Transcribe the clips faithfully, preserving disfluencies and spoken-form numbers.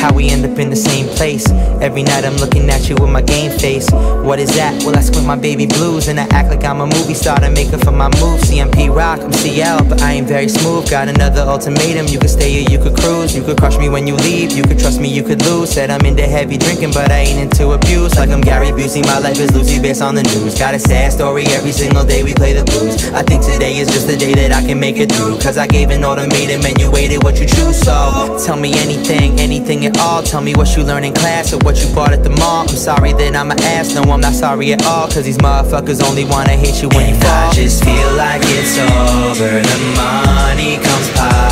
how we end up in the same place. Every night I'm looking at you with my game face. What is that? Well, I squint my baby blues and I act like I'm a movie star to make up for my moves. C M P rock, I'm C L, but I ain't very smooth. Got another ultimatum, you could stay or you could cruise. You could crush me when you leave, you could trust me, you could lose. Said I'm into heavy drinking, but I ain't into abuse. Like I'm Gary Busey, my life is Lucy based on the news. Got a sad story, every single day we play the blues. I think today is just the day that I can make it through, cause I gave an ultimatum and you waited what you choose. So tell me anything, anything at all. Tell me what you learned in class or what you bought at the mall. I'm sorry that I'm an ass, no I'm not sorry at all, cause these motherfuckers only wanna hate you when you fall. I just feel like it's over, the money comes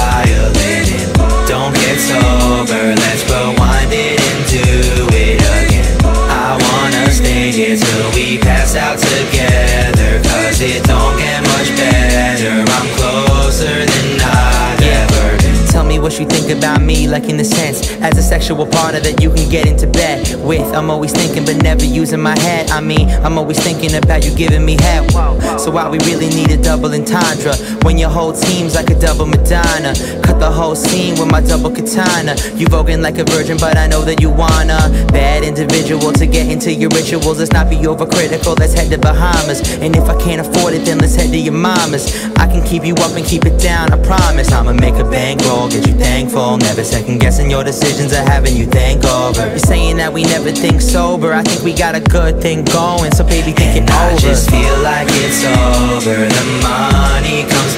piling in. Don't get sober, let's rewind it and do it again. I wanna stay here till we pass out together, cause it don't get much better. I'm closer than I've ever been. Tell me what you think about me, like in a sense, as a sexual partner that you can get into bed with. I'm always thinking but never using my head. I mean, I'm always thinking about you giving me head. So why we really need a double entendre when your whole team's like a double Madonna? Cut the whole scene with my double katana. You voguing like a virgin, but I know that you wanna. Bad individual to get into your rituals. Let's not be overcritical, let's head to Bahamas. And if I can't afford it, then let's head to your mama's. I can keep you up and keep it down, I promise. I'ma make a bankroll, get you thankful. Never second guessing your decisions or having you thank over. You're saying that we never think sober. I think we got a good thing going, so baby think it over. I just feel like it's over, the money comes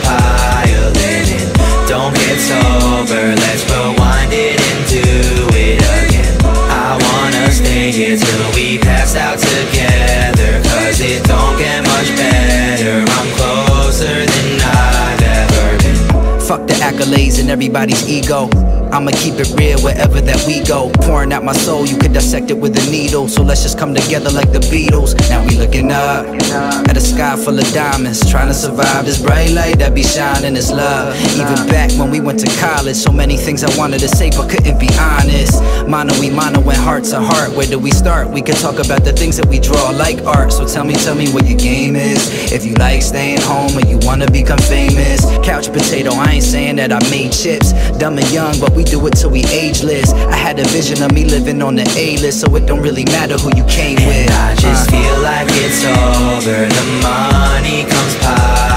piling in. Don't get sober, let's rewind it and do it again. I wanna stay here till we pass out together, cause it don't get much better. I'm closer than I've ever been. Fuck the accolades and everybody's ego. I'ma keep it real wherever that we go. Pouring out my soul, you could dissect it with a needle. So let's just come together like the Beatles. Now we looking up at a sky full of diamonds, trying to survive this bright light that be shining. It's love. Even back when we went to college, so many things I wanted to say but couldn't be honest. Mono we mono when hearts are heart. Where do we start? We could talk about the things that we draw like art. So tell me, tell me what your game is. If you like staying home or you wanna become famous. Couch potato, I ain't saying that I made chips. Dumb and young, but we We do it till we ageless. I had a vision of me living on the A-list, so it don't really matter who you came with. And I just uh. feel like it's over, the money comes piling.